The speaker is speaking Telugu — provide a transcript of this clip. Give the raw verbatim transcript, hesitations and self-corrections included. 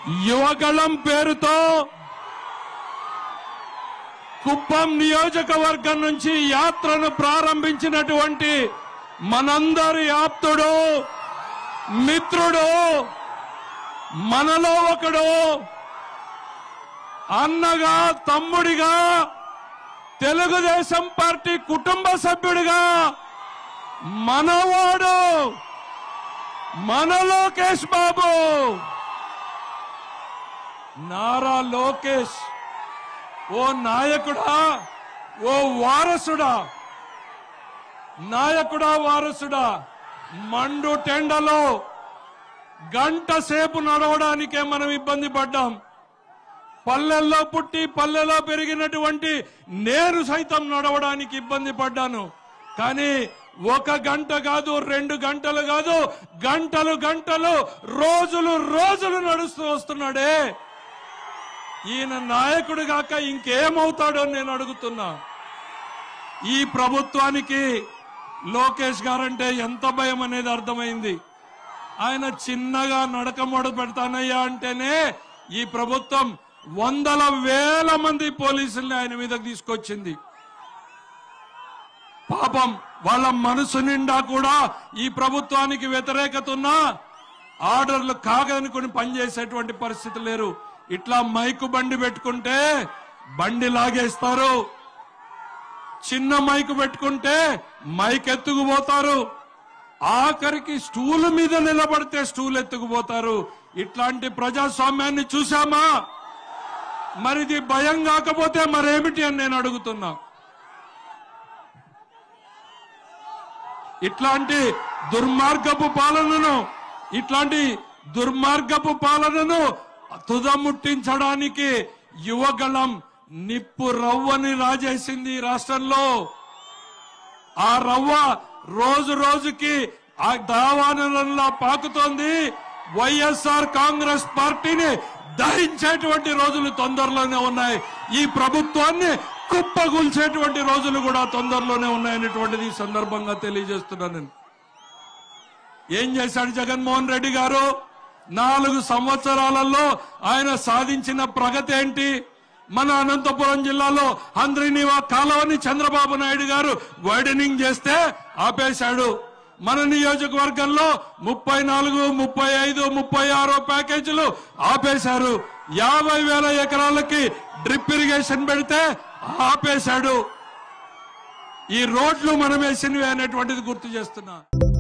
యువగళం పేరుతో కుప్పం నియోజకవర్గం నుంచి యాత్రను ప్రారంభించినటువంటి మనందరి ఆప్తుడు, మిత్రుడు, మనలో ఒకడు, అన్నగా, తమ్ముడిగా, తెలుగుదేశం పార్టీ కుటుంబ సభ్యుడిగా మనవాడు మన లోకేష్ బాబు. నారా లోకేష్ ఓ నాయకుడా, ఓ వారసుడా, నాయకుడా వారసుడా, మండు టెండలో గంట సేపు నడవడానికే మనం ఇబ్బంది పడ్డాం. పల్లెల్లో పుట్టి పల్లెలో పెరిగినటువంటి నేను సైతం నడవడానికి ఇబ్బంది పడ్డాను. కానీ ఒక గంట కాదు, రెండు గంటలు కాదు, గంటలు గంటలు, రోజులు రోజులు నడుస్తూ వస్తున్నాడే. ఈయన నాయకుడు కాక ఇంకేమవుతాడో నేను అడుగుతున్నా. ఈ ప్రభుత్వానికి లోకేష్ గారంటే ఎంత భయం అనేది అర్థమైంది. ఆయన చిన్నగా నడక మొదలు పెడతానయ్యా అంటేనే ఈ ప్రభుత్వం వందల వేల మంది పోలీసుల్ని ఆయన మీదకి తీసుకొచ్చింది. పాపం వాళ్ళ మనసు నిండా కూడా ఈ ప్రభుత్వానికి వ్యతిరేకత ఉన్నా ఆర్డర్లు కాగనుకుని పనిచేసేటువంటి పరిస్థితి లేరు. ఇట్లా మైకు బండి పెట్టుకుంటే బండి లాగేస్తారు, చిన్న మైకు పెట్టుకుంటే మైక్ ఎత్తుకుపోతారు, ఆఖరికి స్టూల్ మీద నిలబడితే స్టూల్ ఎత్తుకుపోతారు. ఇట్లాంటి ప్రజాస్వామ్యాన్ని చూశామా? మరిది భయం కాకపోతే మరేమిటి అని నేను అడుగుతున్నా. ఇట్లాంటి దుర్మార్గపు పాలనను ఇట్లాంటి దుర్మార్గపు పాలనను తుదముట్టించడానికి యువగళం నిప్పు రవ్వని రాజేసింది ఈ రాష్ట్రంలో. ఆ రవ్వ రోజు రోజుకి ఆ దావానలంలా పాకుతోంది. వైఎస్ఆర్ కాంగ్రెస్ పార్టీని దహించేటువంటి రోజులు తొందరలోనే ఉన్నాయి. ఈ ప్రభుత్వాన్ని కుప్పగూల్చేటువంటి రోజులు కూడా తొందరలోనే ఉన్నాయనేటువంటిది ఈ సందర్భంగా తెలియజేస్తున్నాను. ఏం చేశాడు జగన్మోహన్ రెడ్డి గారు? నాలుగు సంవత్సరాలలో ఆయన సాధించిన ప్రగతి ఏంటి? మన అనంతపురం జిల్లాలో హంద్రీనివా కాలువని చంద్రబాబు నాయుడు గారు వైడనింగ్ చేస్తే ఆపేశాడు. మన నియోజకవర్గంలో ముప్పై నాలుగు ముప్పై ఐదు ముప్పై ఆరో ప్యాకేజీలు ఆపేశారు. యాభై వేల ఎకరాలకి డ్రిప్ ఇరిగేషన్ పెడితే ఆపేశాడు. ఈ రోడ్లు మనం వేసినవి అనేటువంటిది గుర్తు చేస్తున్నా.